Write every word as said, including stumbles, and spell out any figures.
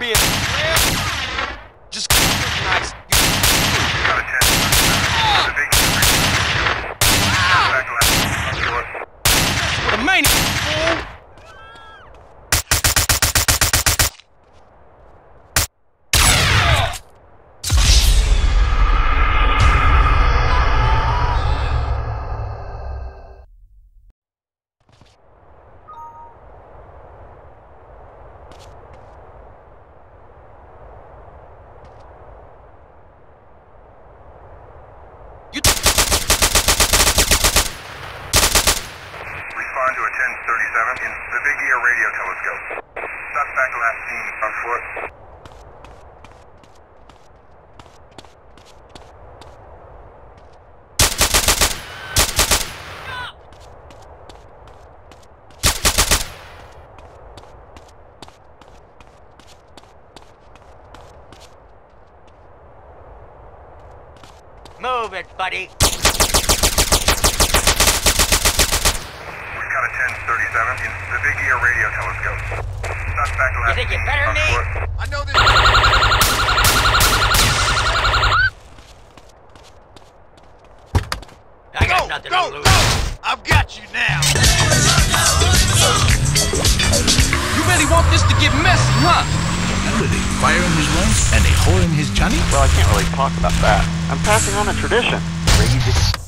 being well, just nice. Got a ten. The big back left. What a maniac, fool! Respond to a ten thirty-seven in the Big Ear radio telescope. Suspect last seen on foot. Move it, buddy. Got a ten thirty-seven in the Big Ear radio telescope. Suspect last You think you're better than me? I know this. I got nothing Go, to lose. go! I've got you now. You really want this to get messy, huh? And with a fire in his lungs and a hole in his johnny? Well, I can't really talk about that. I'm passing on a tradition. Raise it.